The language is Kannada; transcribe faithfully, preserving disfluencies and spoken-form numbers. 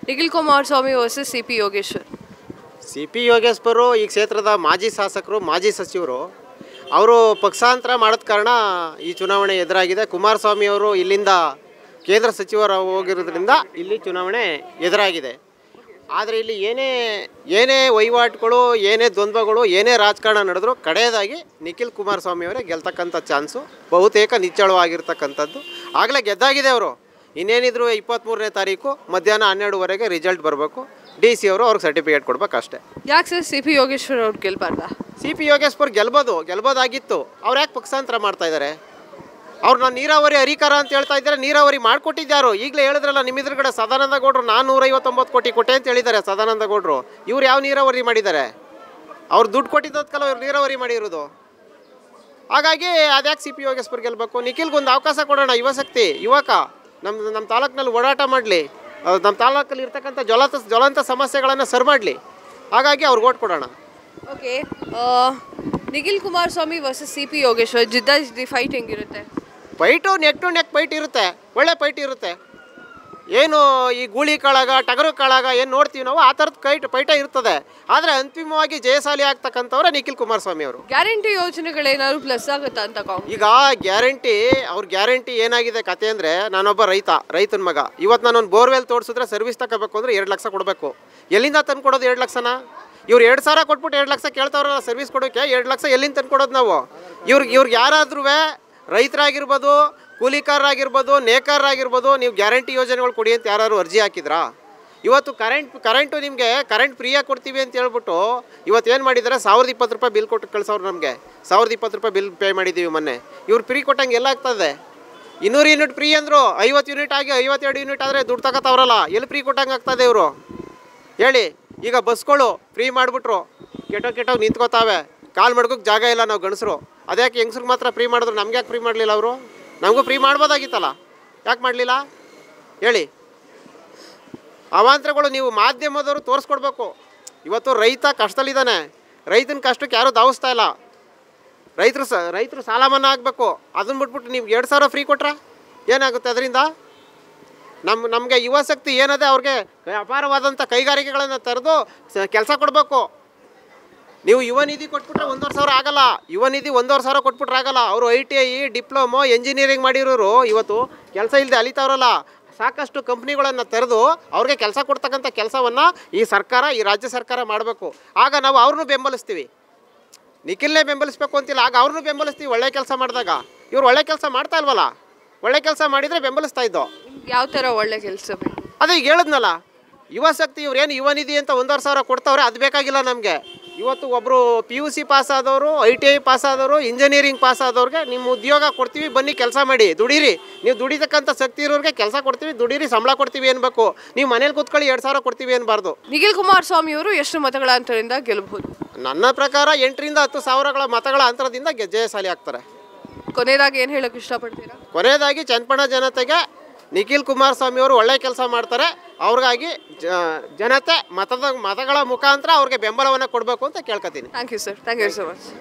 Nikhil Kumaraswamy versus C P Yogeshwar. C P ಯೋಗೇಶ್ವರು ಈ ಕ್ಷೇತ್ರದ ಮಾಜಿ ಶಾಸಕರು, ಮಾಜಿ ಸಚಿವರು. ಅವರು ಪಕ್ಷಾಂತರ ಮಾಡೋದ ಕಾರಣ ಈ ಚುನಾವಣೆ ಎದುರಾಗಿದೆ. ಕುಮಾರಸ್ವಾಮಿ ಅವರು ಇಲ್ಲಿಂದ ಕೇಂದ್ರ ಸಚಿವರು ಹೋಗಿರೋದ್ರಿಂದ ಇಲ್ಲಿ ಚುನಾವಣೆ ಎದುರಾಗಿದೆ. ಆದರೆ ಇಲ್ಲಿ ಏನೇ ಏನೇ ವಹಿವಾಟುಗಳು, ಏನೇ ದ್ವಂದ್ವಗಳು, ಏನೇ ರಾಜಕಾರಣ ನಡೆದ್ರು ಕಡೆಯದಾಗಿ ನಿಖಿಲ್ ಕುಮಾರಸ್ವಾಮಿ ಅವರೇ ಗೆಲ್ತಕ್ಕಂಥ ಚಾನ್ಸು ಬಹುತೇಕ ನಿಚ್ಚಳವಾಗಿರ್ತಕ್ಕಂಥದ್ದು. ಆಗಲೇ ಗೆದ್ದಾಗಿದೆ ಅವರು. ಇನ್ನೇನಿದ್ರು ಇಪ್ಪತ್ತ್ಮೂರನೇ ತಾರೀಕು ಮಧ್ಯಾಹ್ನ ಹನ್ನೆರಡುವರೆಗೆ ರಿಸಲ್ಟ್ ಬರಬೇಕು. ಡಿ ಸಿ ಅವರು ಅವ್ರಿಗೆ ಸರ್ಟಿಫಿಕೇಟ್ ಕೊಡ್ಬೇಕು ಅಷ್ಟೇ. ಯಾಕೆ ಸರ್ ಸಿ ಪಿ ಯೋಗೇಶ್ವರ್ ಅವ್ರು ಗೆಲ್ಬಾರ್ದಾ? ಸಿ ಪಿ ಯೋಗೇಶ್ವರ್ ಗೆಲ್ಬೋದು ಗೆಲ್ಬೋದಾಗಿತ್ತು. ಅವ್ರು ಯಾಕೆ ಪಕ್ಷಾಂತರ ಮಾಡ್ತಾ ಇದ್ದಾರೆ? ಅವ್ರು ನಾನು ನೀರಾವರಿ ಅಧಿಕಾರ ಅಂತ ಹೇಳ್ತಾ ಇದ್ದಾರೆ. ನೀರಾವರಿ ಮಾಡಿಕೊಟ್ಟಿದ್ದಾರು. ಈಗಲೇ ಹೇಳಿದ್ರಲ್ಲ ನಿಮ್ಮ ಎದುರುಗಡೆ ಸದಾನಂದ ಗೌಡರು ನಾನ್ನೂರೈವತ್ತೊಂಬತ್ತು ಕೋಟಿ ಕೊಟ್ಟೆ ಅಂತ ಹೇಳಿದ್ದಾರೆ. ಸದಾನಂದ ಗೌಡರು ಇವ್ರು ಯಾವ ನೀರಾವರಿ ಮಾಡಿದ್ದಾರೆ? ಅವ್ರು ದುಡ್ಡು ಕೊಟ್ಟಿದ್ದಕ್ಕಲ್ಲ ಇವ್ರು ನೀರಾವರಿ ಮಾಡಿರೋದು. ಹಾಗಾಗಿ ಅದ್ಯಾಕೆ ಸಿ ಪಿ ಯೋಗೇಶ್ವರ್ ಗೆಲ್ಲಬೇಕು? ನಿಖಿಲ್ಗೊಂದು ಅವಕಾಶ ಕೊಡೋಣ. ಯುವಶಕ್ತಿ ಯುವಕ ನಮ್ಮ ನಮ್ಮ ತಾಲೂಕಿನಲ್ಲಿ ಓಡಾಟ ಮಾಡಲಿ, ನಮ್ಮ ತಾಲೂಕಲ್ಲಿ ಇರ್ತಕ್ಕಂಥ ಜ್ವಲಂತ ಜ್ವಲಂತ ಸಮಸ್ಯೆಗಳನ್ನು ಸರಿ ಮಾಡಲಿ. ಹಾಗಾಗಿ ಅವ್ರಿಗೆ ಓಟ್ ಕೊಡೋಣ. Okay, Nikhil Kumaraswamy versus C P Yogeshwar ಜಿದ್ದ ಜಿದ್ದಿ ಫೈಟ್ ಹೆಂಗಿರುತ್ತೆ? Fight neck to neck fight ಇರುತ್ತೆ, ಒಳ್ಳೆ ಫೈಟ್ ಇರುತ್ತೆ. ಏನು ಈ ಗೂಳಿ ಕಾಳಾಗ ಟಗರು ಕಾಳಾಗ ಏನು ನೋಡ್ತೀವಿ ನಾವು, ಆ ಥರದ ಕೈಟ್ ಫೈಟ ಇರ್ತದೆ. ಆದರೆ ಅಂತಿಮವಾಗಿ ಜಯಶಾಲಿ ಆಗ್ತಕ್ಕಂಥವ್ರೆ ನಿಖಿಲ್ ಕುಮಾರಸ್ವಾಮಿ ಅವರು. ಗ್ಯಾರಂಟಿ ಯೋಜನೆಗಳೇನಾದ್ರು ಪ್ಲಸ್ ಆಗುತ್ತಾ ಅಂತ ಕಾಂಗ್ರೆಸ್? ಈಗ ಗ್ಯಾರಂಟಿ ಅವ್ರ ಗ್ಯಾರಂಟಿ ಏನಾಗಿದೆ ಕತೆ ಅಂದರೆ, ನಾನೊಬ್ಬ ರೈತ, ರೈತನ ಮಗ. ಇವತ್ತು ನಾನೊಂದು ಬೋರ್ವೆಲ್ ತೋರಿಸಿದ್ರೆ ಸರ್ವಿಸ್ ತಗೋಬೇಕು ಅಂದರೆ ಎರಡು ಲಕ್ಷ ಕೊಡಬೇಕು. ಎಲ್ಲಿಂದ ತಂದು ಕೊಡೋದು ಎರಡು ಲಕ್ಷನ? ಇವ್ರು ಎರಡು ಸಾವಿರ ಕೊಟ್ಬಿಟ್ಟು ಎರಡು ಲಕ್ಷ ಕೇಳ್ತಾವ್ರಲ್ಲ ಸರ್ವಿಸ್ ಕೊಡೋಕ್ಕೆ. ಎರಡು ಲಕ್ಷ ಎಲ್ಲಿಂದ ತಂದು ಕೊಡೋದು ನಾವು? ಇವ್ರಿಗೆ ಇವ್ರಿಗೆ ಯಾರಾದ್ರೂ ರೈತರಾಗಿರ್ಬೋದು, ಕೂಲಿಕಾರರಾಗಿರ್ಬೋದು, ನೇಕಾರರಾಗಿರ್ಬೋದು, ನೀವು ಗ್ಯಾರಂಟಿ ಯೋಜನೆಗಳು ಕೊಡಿ ಅಂತ ಯಾರು ಅರ್ಜಿ ಹಾಕಿದ್ರಾ? ಇವತ್ತು ಕರೆಂಟ್ ಕರೆಂಟು ನಿಮಗೆ ಕರೆಂಟ್ ಫ್ರೀಯಾಗಿ ಕೊಡ್ತೀವಿ ಅಂತ ಹೇಳ್ಬಿಟ್ಟು ಇವತ್ತು ಏನು ಮಾಡಿದ್ದಾರೆ, ಸಾವಿರದ ಇಪ್ಪತ್ತು ರೂಪಾಯಿ ಬಿಲ್ ಕೊಟ್ಟು ಕಳ್ಸೋರು ನಮಗೆ. ಸಾವಿರದ ಇಪ್ಪತ್ತು ರೂಪಾಯಿ ಬಿಲ್ ಪೇ ಮಾಡಿದ್ದೀವಿ ಮೊನ್ನೆ. ಇವ್ರು ಫ್ರೀ ಕೊಟ್ಟಂಗೆ ಎಲ್ಲ ಆಗ್ತದೆ. ಇನ್ನೂರು ಯೂನಿಟ್ ಫ್ರೀ ಅಂದರು, ಐವತ್ತು ಯೂನಿಟ್ ಆಗಿ ಐವತ್ತೆರಡು ಯೂನಿಟ್ ಆದರೆ ದುಡ್ಡು ತಗೋತಾವ್ರಲ್ಲ, ಎಲ್ಲಿ ಫ್ರೀ ಕೊಟ್ಟಂಗೆ ಆಗ್ತದೆ ಇವರು ಹೇಳಿ? ಈಗ ಬಸ್ಗಳು ಫ್ರೀ ಮಾಡಿಬಿಟ್ರು, ಕೆಟ್ಟೋ ಕೆಟ್ಟೋಗಿ ನಿಂತ್ಕೋತಾವೆ. ಕಾಲು ಮಡ್ಕೋಕ್ಕೆ ಜಾಗ ಇಲ್ಲ ನಾವು ಗಂಡಸರು. ಅದ್ಯಾಕೆ ಹೆಂಗಸ್ರಿಗೆ ಮಾತ್ರ ಫ್ರೀ ಮಾಡಿದ್ರು, ನಮ್ಗೆ ಯಾಕೆ ಫ್ರೀ ಮಾಡಲಿಲ್ಲ ಅವರು? ನಮಗೂ ಫ್ರೀ ಮಾಡ್ಬೋದಾಗಿತ್ತಲ್ಲ, ಯಾಕೆ ಮಾಡಲಿಲ್ಲ ಹೇಳಿ? ಅವಾಂತರಗಳು ನೀವು ಮಾಧ್ಯಮದವರು ತೋರಿಸ್ಕೊಡ್ಬೇಕು. ಇವತ್ತು ರೈತ ಕಷ್ಟದಲ್ಲಿದ್ದಾನೆ. ರೈತನ ಕಷ್ಟಕ್ಕೆ ಯಾರೂ ಧಾವಿಸ್ತಾ ಇಲ್ಲ. ರೈತರು ಸ ರೈತರು ಸಾಲ ಮನ್ನಾ ಆಗಬೇಕು. ಅದನ್ನ ಬಿಟ್ಬಿಟ್ಟು ನೀವು ಎರಡು ಸಾವಿರ ಫ್ರೀ ಕೊಟ್ರೆ ಏನಾಗುತ್ತೆ ಅದರಿಂದ? ನಮ್ಮ ನಮಗೆ ಯುವಶಕ್ತಿ ಏನದೆ ಅವ್ರಿಗೆ ಅಪಾರವಾದಂಥ ಕೈಗಾರಿಕೆಗಳನ್ನು ತೆರೆದು ಕೆಲಸ ಕೊಡಬೇಕು. ನೀವು ಯುವ ನಿಧಿ ಕೊಟ್ಬಿಟ್ರೆ ಒಂದೂವರೆ ಸಾವಿರ ಆಗಲ್ಲ. ಯುವ ನಿಧಿ ಒಂದೂವರೆ ಸಾವಿರ ಕೊಟ್ಬಿಟ್ರೆ ಆಗಲ್ಲ. ಅವರು I T I, diploma, engineering ಮಾಡಿರೋರು ಇವತ್ತು ಕೆಲಸ ಇಲ್ಲದೆ ಅಲಿತಾವ್ರಲ್ಲ. ಸಾಕಷ್ಟು ಕಂಪ್ನಿಗಳನ್ನು ತೆರೆದು ಅವ್ರಿಗೆ ಕೆಲಸ ಕೊಡ್ತಕ್ಕಂಥ ಕೆಲಸವನ್ನು ಈ ಸರ್ಕಾರ, ಈ ರಾಜ್ಯ ಸರ್ಕಾರ ಮಾಡಬೇಕು. ಆಗ ನಾವು ಅವ್ರನ್ನೂ ಬೆಂಬಲಿಸ್ತೀವಿ. ನಿಖಿಲ್ನೇ ಬೆಂಬಲಿಸ್ಬೇಕು ಅಂತಿಲ್ಲ, ಆಗ ಅವ್ರನ್ನೂ ಬೆಂಬಲಿಸ್ತೀವಿ ಒಳ್ಳೆ ಕೆಲಸ ಮಾಡಿದಾಗ. ಇವ್ರು ಒಳ್ಳೆ ಕೆಲಸ ಮಾಡ್ತಾ ಇಲ್ವಲ್ಲ? ಒಳ್ಳೆ ಕೆಲಸ ಮಾಡಿದರೆ ಬೆಂಬಲಿಸ್ತಾ ಇದ್ದೋ. ಯಾವ ಥರ ಒಳ್ಳೆ ಕೆಲಸ? ಅದೇ ಈಗ ಹೇಳಿದ್ನಲ್ಲ, ಯುವಶಕ್ತಿ ಇವ್ರೇನು ಯುವ ನಿಧಿ ಅಂತ ಒಂದೂವರೆ ಸಾವಿರ ಕೊಡ್ತಾವ್ರೆ, ಅದು ಬೇಕಾಗಿಲ್ಲ ನಮಗೆ. ಇವತ್ತು ಒಬ್ಬರು ಪಿ ಯು ಸಿ ಪಾಸ್ ಆದವರು, ಐ ಟಿ ಐ ಪಾಸ್ ಆದವರು, ಇಂಜಿನಿಯರಿಂಗ್ ಪಾಸ್ ಆದವ್ರಿಗೆ ನಿಮ್ಮ ಉದ್ಯೋಗ ಕೊಡ್ತೀವಿ, ಬನ್ನಿ ಕೆಲಸ ಮಾಡಿ, ದುಡೀರಿ. ನೀವು ದುಡಿತಕ್ಕಂಥ ಶಕ್ತಿ ಇರೋರಿಗೆ ಕೆಲಸ ಕೊಡ್ತೀವಿ, ದುಡೀರಿ, ಸಂಬಳ ಕೊಡ್ತೀವಿ ಅನ್ಬೇಕು. ನೀವು ಮನೇಲಿ ಕೂತ್ಕೊಳ್ಳಿ ಎರಡು ಸಾವಿರ ಕೊಡ್ತೀವಿ ಅನ್ಬಾರ್ದು. ನಿಖಿಲ್ ಕುಮಾರಸ್ವಾಮಿ ಅವರು ಎಷ್ಟು ಮತಗಳ ಅಂತರದಿಂದ ಗೆಲ್ಲಬಹುದು? ನನ್ನ ಪ್ರಕಾರ ಎಂಟರಿಂದ ಹತ್ತು ಸಾವಿರಗಳ ಮತಗಳ ಅಂತರದಿಂದ ಜಯಶಾಲಿ ಆಗ್ತಾರೆ. ಕೊನೆಯದಾಗಿ ಏನು ಹೇಳೋಕ್ಕೆ ಇಷ್ಟಪಡ್ತೀರಾ? ಕೊನೆಯದಾಗಿ ಚನ್ನಪಟ್ಟಣ ಜನತೆಗೆ ನಿಖಿಲ್ ಕುಮಾರಸ್ವಾಮಿ ಅವರು ಒಳ್ಳೆ ಕೆಲಸ ಮಾಡ್ತಾರೆ. ಅವ್ರಿಗಾಗಿ ಜನತೆ ಮತದ ಮತಗಳ ಮುಖಾಂತರ ಅವ್ರಿಗೆ ಬೆಂಬಲವನ್ನು ಕೊಡಬೇಕು ಅಂತ ಕೇಳ್ಕೊತೀನಿ. Thank you sir, thank you so much.